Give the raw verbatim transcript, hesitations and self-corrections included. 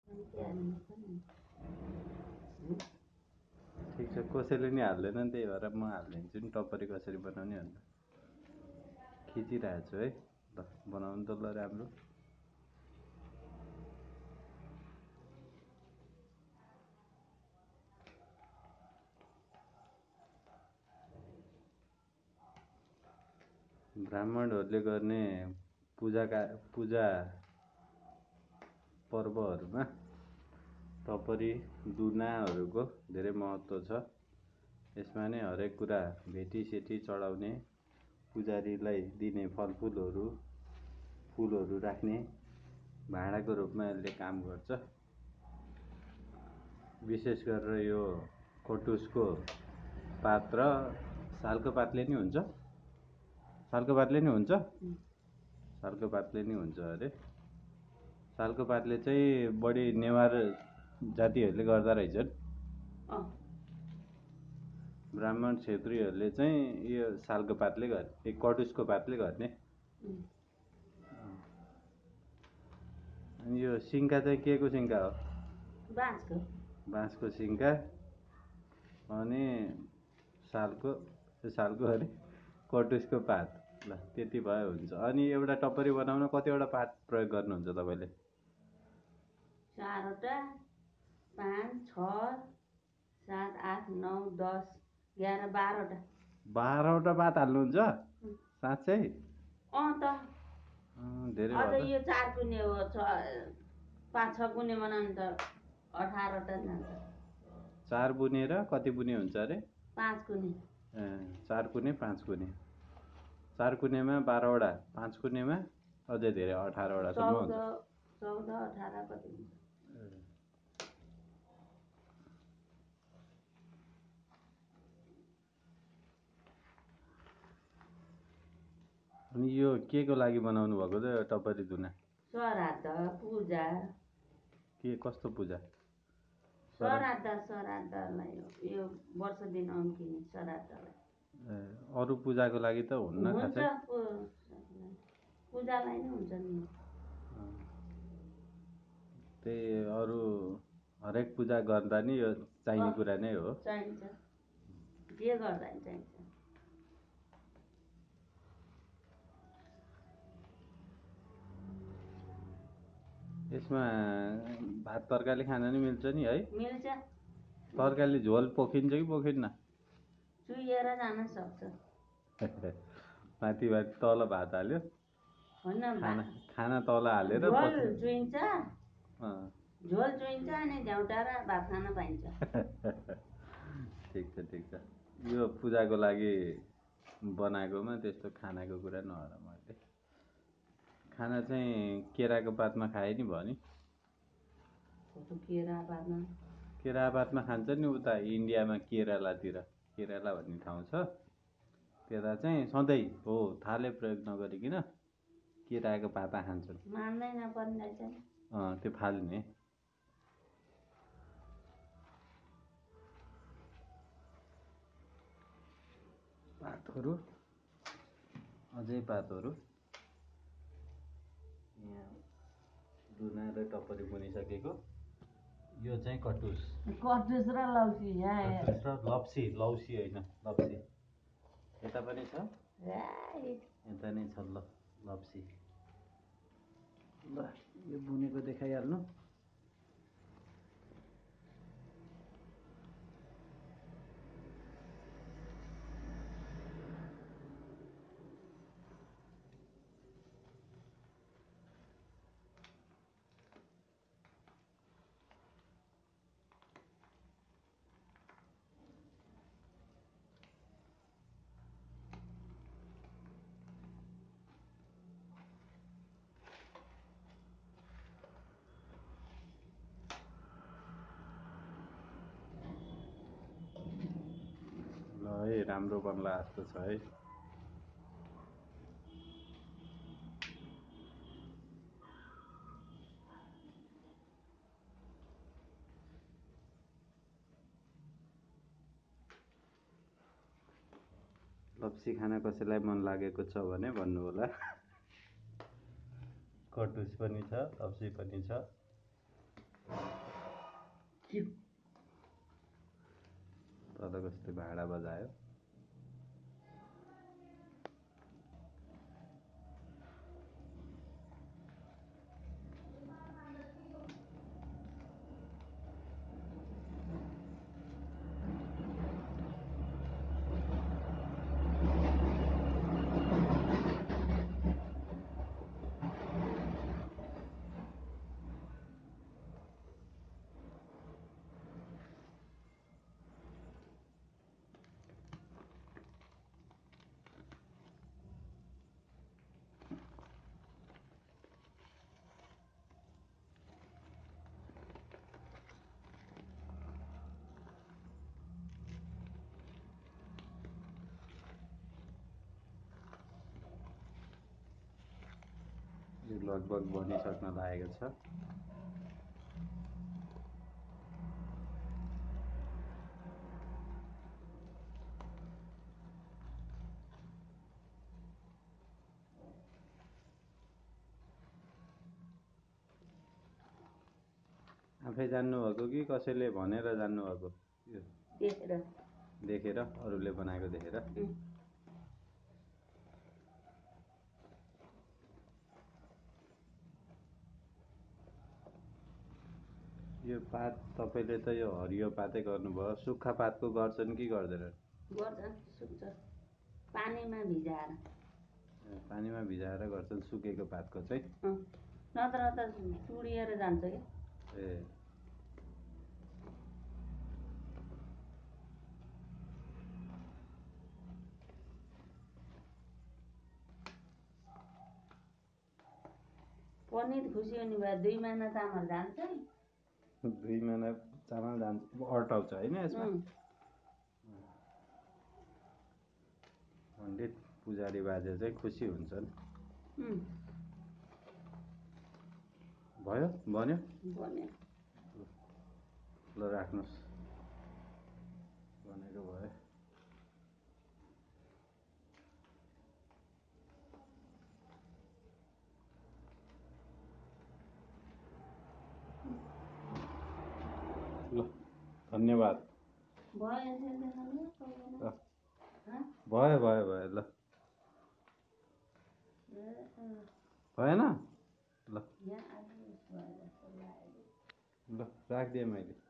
ठिक छ, कसैले नि हाल्दैन नि, त्यही भएर म हालिदिन्छु नि टपरी कसरी बनाउने भनेर। खिचिरहेको छु है, ल बनाउनु त ल राम्रो। ब्राह्मणहरूले गर्ने पूजाका पूजा पर्वहरूमा टपरी दुनाहरूको धेरै महत्त्व छ। यसमा नै हरेक कुरा भेटीसेटी चढाउने, पुजारीलाई दिने फलफुलहरू फुलहरू राख्ने भाँडाको रूपमा यसले काम गर्छ। विशेष गरेर यो कटुसको पात र सालको पातले नि हुन्छ, सालको पातले नि हुन्छ, सालको पातले नि हुन्छ अरे। सालको पातले चाहिँ बढी नेवार जातिहरूले गर्दा रहेछन्। ब्राह्मण क्षेत्रीहरूले चाहिँ यो सालको पातले गर्ने, कटुसको पातले गर्ने। अनि यो सिङ्का चाहिँ के को सिङ्का हो? बाँसको। बाँसको सिङ्का अनि सालको सालको अरे कटुसको पात। ल त्यति भयो हुन्छ। अनि एउटा टपरी बनाउन कतिवटा पात प्रयोग गर्नुहुन्छ तपाईँले? चारवटा, पाँच, छ, सात, आठ, नौ, दस, एघार, बाह्रवटा। बाह्रवटा पात हाल्नुहुन्छ? साँच्चै? अँ त धेरै अझ भयो। यो चार कुने हो, पाँच छ कुने बनाउनु त अठारवटा जान्छ। चार बुने र कति बुने हुन्छ अरे? पाँच कुने। ए चार कुने पाँच कुने। चार कुनेमा बाह्रवटा, पाँच कुनेमा अझै धेरै अठारवटासम्म हुन्छ। चौध अठार कति हुन्छ। अनि यो के को लागि बनाउनु भएको त टपरी दुना? श्राद्ध, पूजा। के कस्तो पूजा? श्राद्ध श्राद्धलाई हो, यो वर्ष दिन अम्किने श्राद्धलाई। ए अरू पूजाको लागि त हुन्न खासै? पूजालाई नै हुन्छ नि। त्यही अरू हरेक पूजा गर्दा नि यो चाहिने कुरा नै हो। चाहिन्छ, जे गर्दा नि चाहिन्छ। यसमा भात तरकारी खान नि मिल्छ नि है? मिल्छ। तरकारी झोल पोखिन्छ कि पोखिन्न? चुहिएर जान सक्छ। माथि माथि तल भात हाल्यो, खाना खाना तल हालेर झोल चुहिन्छ, झोल चुहिन्छ अनि झ्याउटाएर भात खान पाइन्छ। ठिक छ ठिक छ। यो पूजाको लागि बनाएकोमा त्यस्तो खानाको कुरा नगर मैले। खाना चाहिँ केराको पातमा खाए नि भयो नि। केरा पातमा केरा पातमा खान्छ नि उता इन्डियामा, केरलातिर केरला भन्ने ठाउँ छ त्यता चाहिँ सधैँ हो थाले प्रयोग नगरिकन केराको पाता खान्छन्। मान्दैन पर्ने चाहिँ अँ त्यो फाल्ने पातहरू, अझै पातहरू। यहाँ दुना र टपरी बुनिसकेको। यो चाहिँ कटुस। कटुस र लौसी। कटुस र लप्सी, लौसी होइन लप्सी। यता पनि छ, यता नै छ ल लप्सी। ल यो बुनेको देखाइहाल्नु। ल है राम्रो बन्ला जस्तो छ है। लप्सी खाना कसैलाई मन लागेको छ भने भन्नु होला। कटुस पनि छ, लप्सी पनि छ। चिउ तल कस्तो भाडा बजायो। यो लगभग बनिसक्न लागेको छ। आफै जान्नुभएको कि कसैले भनेर जान्नुभएको? यो देखेर देखेर अरूले बनाएको देखेर। उम्, यो पात तपाईँले त यो हरियो पातै गर्नुभयो। सुक्खा पातको गर्छन् कि गर्दैनन्? गर्छन् सुक्छ पानीमा भिजाएर। ए, पानीमा भिजाएर गर्छन् सुकेको पातको चाहिँ। अँ, नत्र त चुडिएर जान्छ क्या। ए पनिर खुसी हुने भयो दुई महिना चामल जान्छ नि। दुई महिना चामल जान्छ अटाउँछ होइन यसमा। उम्, पण्डित पुजारी बाजे चाहिँ खुसी हुन्छन्। उम्, भयो बन्यो बन्यो। ल राख्नुहोस् बनेको भयो। ल धन्यवाद। भयो यसरी देखाउनु पर्दैन। अँ, हँ? भयो भयो भयो ल ए, अँ, भएन ल यहाँ आएको उस भयो जस्तो लाग्यो। ल राखिदिएँ मैले।